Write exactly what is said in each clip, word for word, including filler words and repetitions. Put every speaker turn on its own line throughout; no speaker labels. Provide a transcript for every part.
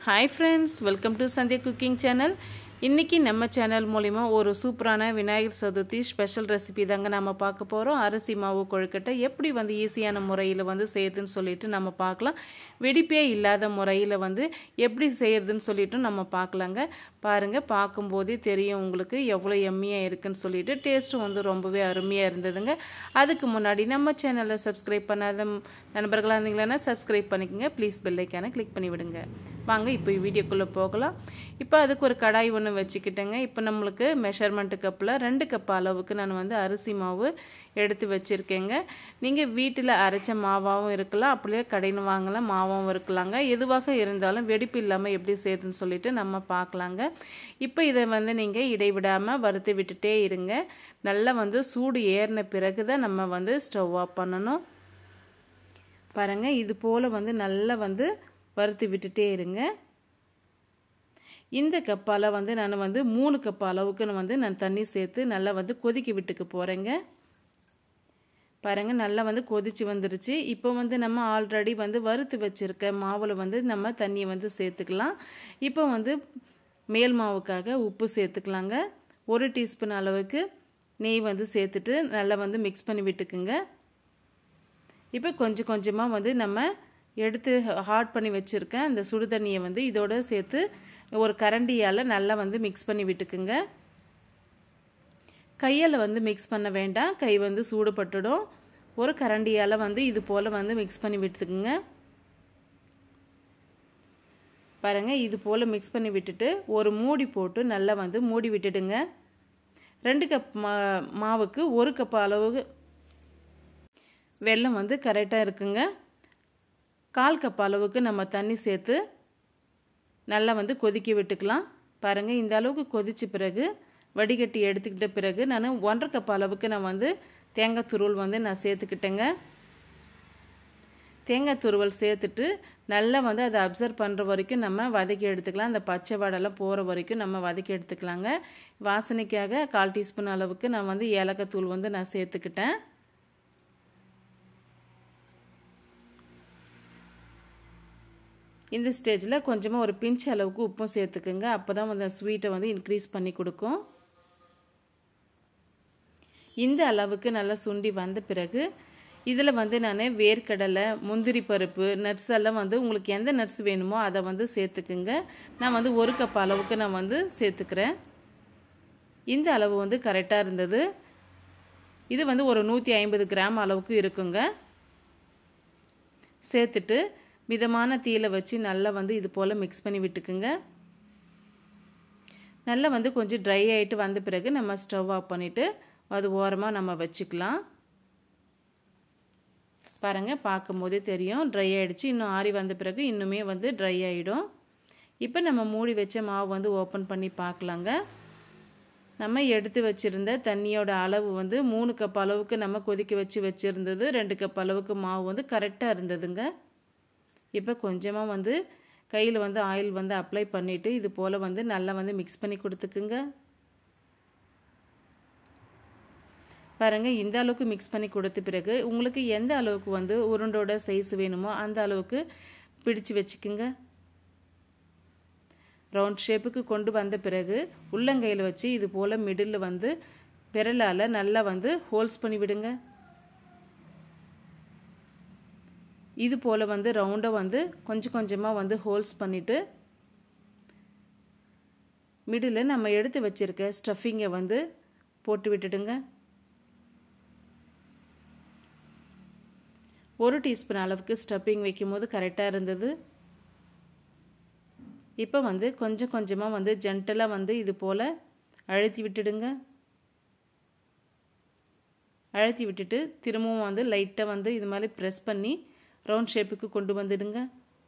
Hi friends, welcome to Sandhya Cooking Channel. இன்னைக்கு நம்ம channel மூலமா ஒரு சூப்பரான விநாயகர் சதுர்த்தி ஸ்பெஷல் ரெசிபி தாங்க நாம பார்க்க போறோம். அரிசி மாவு கொழுக்கட்டை எப்படி வந்து ஈஸியான முறையில் வந்து செய்யறதுன்னு சொல்லிட்டு நம்ம பார்க்கலாம். வெடிப்பே இல்லாத முறையில் வந்து எப்படி செய்யறதுன்னு சொல்லிட்டு நம்ம பார்க்கலாங்க. பாருங்க, பார்க்கும்போதே தெரியும் உங்களுக்கு எவ்வளோ எம்மியா இருக்குன்னு சொல்லிட்டு. டேஸ்ட்டும் வந்து ரொம்பவே அருமையா இருந்ததுங்க. அதுக்கு முன்னாடி நம்ம சேனலை சப்ஸ்கிரைப் பண்ணாத நண்பர்களாக இருந்தீங்கன்னா சப்ஸ்கிரைப் பண்ணிக்கோங்க. ப்ளீஸ் பெல் ஐக்கானை கிளிக் பண்ணி விடுங்க. வாங்க இப்போ வீடியோக்குள்ளே போகலாம். இப்போ அதுக்கு ஒரு கடாய் ஒன்று வச்சுக்கிட்டேங்க. இப்போ நம்மளுக்கு மெஷர்மெண்ட் கப்பில் ரெண்டு கப் அளவுக்கு நான் வந்து அரிசி மாவு எடுத்து வச்சுருக்கேங்க. நீங்கள் வீட்டில் அரைச்ச மாவாகவும் இருக்கலாம், அப்படியே கடையில் வாங்கலாம் மாவாகவும் இருக்கலாங்க. எதுவாக இருந்தாலும் வெடிப்பு இல்லாமல் எப்படி செய்யுதுன்னு சொல்லிட்டு நம்ம பார்க்கலாங்க. இப்போ இதை வந்து நீங்கள் இடைவிடாமல் வறுத்து விட்டுட்டே இருங்க. நல்லா வந்து சூடு ஏறின பிறகு தான் நம்ம வந்து ஸ்டவ் ஆஃப் பண்ணணும். பாருங்கள், இது போல் வந்து நல்லா வந்து வறுத்து விட்டுட்டே இருங்க. இந்த கப்பால் வந்து நான் வந்து மூணு கப் அளவுக்கு வந்து நான் தண்ணி சேர்த்து நல்லா வந்து கொதிக்க விட்டுக்க போகிறேங்க. பாருங்கள், நல்லா வந்து கொதிச்சு வந்துருச்சு. இப்போ வந்து நம்ம ஆல்ரெடி வந்து வறுத்து வச்சுருக்க மாவில் வந்து நம்ம தண்ணியை வந்து சேர்த்துக்கலாம். இப்போ வந்து மேல் மாவுக்காக உப்பு சேர்த்துக்கலாங்க. ஒரு டீஸ்பூன் அளவுக்கு நெய் வந்து சேர்த்துட்டு நல்லா வந்து மிக்ஸ் பண்ணி விட்டுக்குங்க. இப்போ கொஞ்சம் கொஞ்சமாக வந்து நம்ம எடுத்து ஹாட் பண்ணி வச்சுருக்கேன் அந்த சுடு தண்ணியை வந்து இதோட சேர்த்து ஒரு கரண்டியால் நல்லா வந்து மிக்ஸ் பண்ணி விட்டுக்குங்க. கையால் வந்து மிக்ஸ் பண்ண வேண்டாம், கை வந்து சூடுபட்டுடும். ஒரு கரண்டியால் வந்து இது போல் வந்து மிக்ஸ் பண்ணி விட்டுக்குங்க. பாருங்கள், இது போல் மிக்ஸ் பண்ணி விட்டுட்டு ஒரு மூடி போட்டு நல்லா வந்து மூடி விட்டுடுங்க. ரெண்டு கப் மா மாவுக்கு ஒரு கப் அளவு வெல்லம் வந்து கரெக்டாக இருக்குங்க. கால் கப் அளவுக்கு நம்ம தண்ணி சேர்த்து நல்லா வந்து கொதிக்க விட்டுக்கலாம். பாருங்கள், இந்த அளவுக்கு கொதித்த பிறகு வடிகட்டி எடுத்துக்கிட்ட பிறகு நான் ஒன்றரை கப் அளவுக்கு நான் வந்து தேங்காய் துருவல் வந்து நான் சேர்த்துக்கிட்டேங்க. தேங்காய் துருவல் சேர்த்துட்டு நல்லா வந்து அதை அப்சர்வ் பண்ணுற வரைக்கும் நம்ம வதக்கி எடுத்துக்கலாம். அந்த பச்சை வாடெல்லாம் போகிற வரைக்கும் நம்ம வதக்கி எடுத்துக்கலாங்க. வாசனைக்காக கால் டீஸ்பூன் அளவுக்கு நான் வந்து ஏலக்காய் தூள் வந்து நான் சேர்த்துக்கிட்டேன். இந்த ஸ்டேஜில் கொஞ்சமாக ஒரு பிஞ்ச் அளவுக்கு உப்பும் சேர்த்துக்குங்க. அப்போ தான் வந்து ஸ்வீட்டை வந்து இன்க்ரீஸ் பண்ணி கொடுக்கும். இந்த அளவுக்கு நல்லா சுண்டி வந்த பிறகு இதில் வந்து நான் வேர்க்கடலை, முந்திரி பருப்பு, நட்ஸ் எல்லாம் வந்து உங்களுக்கு எந்த நட்ஸ் வேணுமோ அதை வந்து சேர்த்துக்குங்க. நான் வந்து ஒரு கப் அளவுக்கு நான் வந்து சேர்த்துக்கிறேன். இந்த அளவு வந்து கரெக்டாக இருந்தது. இது வந்து ஒரு நூற்றி ஐம்பது கிராம் அளவுக்கு இருக்குங்க. சேர்த்துட்டு மிதமான தீயில வச்சு நல்லா வந்து இது போல் மிக்ஸ் பண்ணி விட்டுக்குங்க. நல்லா வந்து கொஞ்சம் ட்ரை ஆகிட்டு வந்த பிறகு நம்ம ஸ்டவ் ஆஃப் பண்ணிவிட்டு அது ஓரமாக நம்ம வச்சுக்கலாம். பாருங்கள், பார்க்கும் போதே தெரியும் ட்ரை ஆகிடுச்சு. இன்னும் ஆறி வந்த பிறகு இன்னுமே வந்து ட்ரை ஆகிடும். இப்போ நம்ம மூடி வச்ச மாவு வந்து ஓப்பன் பண்ணி பார்க்கலாங்க. நம்ம எடுத்து வச்சுருந்த தண்ணியோட அளவு வந்து மூணு கப் அளவுக்கு நம்ம கொதிக்க வச்சு வச்சுருந்தது. ரெண்டு கப் அளவுக்கு மாவு வந்து கரெக்டாக இருந்ததுங்க. இப்போ கொஞ்சமாக வந்து கையில் வந்து ஆயில் வந்து அப்ளை பண்ணிவிட்டு இது போல் வந்து நல்லா வந்து மிக்ஸ் பண்ணி கொடுத்துக்குங்க. பாருங்கள், இந்த அளவுக்கு மிக்ஸ் பண்ணி கொடுத்த பிறகு உங்களுக்கு எந்த அளவுக்கு வந்து உருண்டோட சைஸ் வேணுமோ அந்த அளவுக்கு பிடிச்சு வச்சுக்குங்க. ரவுண்ட் ஷேப்புக்கு கொண்டு வந்த பிறகு உள்ளங்கையில் வச்சு இது போல் மிடில் வந்து விரலால் நல்லா வந்து ஹோல்ஸ் பண்ணி விடுங்க. இது போல் வந்து ரவுண்டாக வந்து கொஞ்சம் கொஞ்சமாக வந்து ஹோல்ஸ் பண்ணிவிட்டு மிடில் நம்ம எடுத்து வச்சுருக்க ஸ்டஃபிங்கை வந்து போட்டு விட்டுடுங்க. ஒரு டீஸ்பூன் அளவுக்கு ஸ்டஃபிங் வைக்கும் போது கரெக்டாக இருந்தது. இப்போ வந்து கொஞ்சம் கொஞ்சமாக வந்து ஜென்டலாக வந்து இது போல் அழுத்தி விட்டுடுங்க. அழுத்தி விட்டுட்டு திரும்பவும் வந்து லைட்டாக வந்து இது மாதிரி ப்ரெஸ் பண்ணி ரவுண்ட் ஷேப்புக்கு கொண்டு வந்துடுங்க.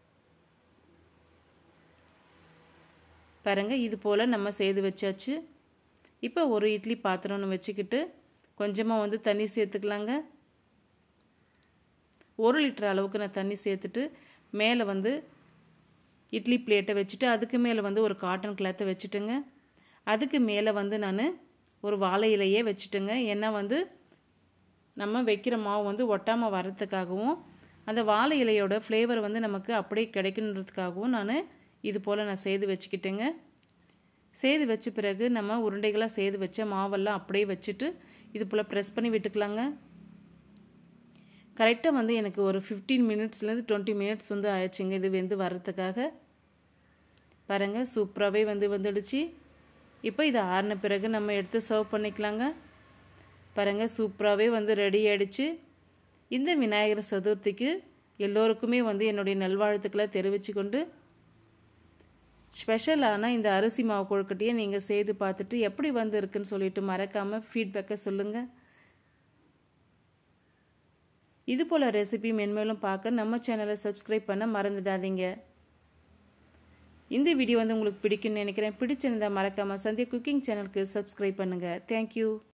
பாருங்கள், இது போல் நம்ம செய்து வச்சாச்சு. இப்போ ஒரு இட்லி பாத்திரம்னு வச்சுக்கிட்டு கொஞ்சமாக வந்து தண்ணி சேர்த்துக்கலாங்க. ஒரு லிட்டர் அளவுக்கு நான் தண்ணி சேர்த்துட்டு மேலே வந்து இட்லி பிளேட்டை வச்சுட்டு அதுக்கு மேலே வந்து ஒரு காட்டன் கிளாத்தை வச்சுட்டுங்க. அதுக்கு மேலே வந்து நான் ஒரு வாழை இலையே வச்சுட்டுங்க. ஏன்னா வந்து நம்ம வைக்கிற மாவு வந்து ஒட்டாமல் வரத்துக்காகவும் அந்த வாழை இலையோட ஃப்ளேவர் வந்து நமக்கு அப்படியே கிடைக்கணுன்றதுக்காகவும் நான் இது போல் நான் செய்து வச்சுக்கிட்டேங்க. செய்து வச்ச பிறகு நம்ம உருண்டைகளாக செய்து வச்ச மாவெல்லாம் அப்படியே வச்சுட்டு இது போல் ப்ரெஸ் பண்ணி விட்டுக்கலாங்க. கரெக்டாக வந்து எனக்கு ஒரு ஃபிஃப்டீன் மினிட்ஸ்லேருந்து டுவெண்ட்டி மினிட்ஸ் வந்து ஆயிடுச்சுங்க இது வெந்து வர்றதுக்காக. பாருங்கள் சூப்பராகவே வந்து வந்துடுச்சு. இப்போ இதை ஆறின பிறகு நம்ம எடுத்து சர்வ் பண்ணிக்கலாங்க. பாருங்கள் சூப்பராகவே வந்து ரெடி ஆகிடுச்சு. இந்த விநாயகர் சதுர்த்திக்கு எல்லோருக்குமே வந்து என்னுடைய நல்வாழ்த்துக்களை தெரிவித்து கொண்டு ஸ்பெஷலான இந்த அரிசி மாவு கொழுக்கட்டையை நீங்கள் செய்து பார்த்துட்டு எப்படி வந்து இருக்குன்னு சொல்லிட்டு மறக்காமல் ஃபீட்பேக்கை சொல்லுங்கள். இது போல் ரெசிபி மென்மேலும் பார்க்க நம்ம சேனலை சப்ஸ்கிரைப் பண்ண மறந்துடாதீங்க. இந்த வீடியோ வந்து உங்களுக்கு பிடிக்கும்னு நினைக்கிறேன். பிடிச்சிருந்தா மறக்காமல் சந்தியா குக்கிங் சேனலுக்கு சப்ஸ்கிரைப் பண்ணுங்கள். தேங்க்யூ.